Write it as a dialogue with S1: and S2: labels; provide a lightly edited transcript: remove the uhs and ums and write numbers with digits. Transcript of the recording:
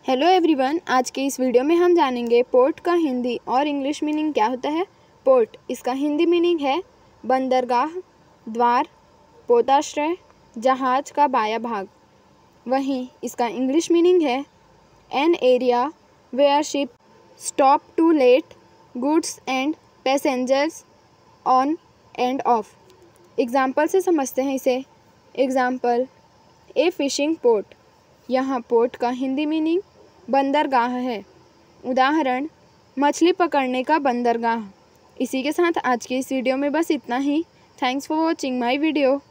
S1: Hello everyone, आज के इस वीडियो में हम जानेंगे पोर्ट का हिंदी और इंग्लिश मीनिंग क्या होता है। पोर्ट, इसका हिंदी मीनिंग है बंदरगाह, द्वार, पोताश्रय, जहाज का बायां भाग। वहीं इसका इंग्लिश मीनिंग है an area where ship stop to let goods and passengers on and off. Example से समझते हैं इसे। Example, a fishing port. यहाँ पोर्ट का हिंदी मीनिंग बंदरगाह है। उदाहरण, मछली पकड़ने का बंदरगाह। इसी के साथ आज की इस वीडियो में बस इतना ही। Thanks for watching my video.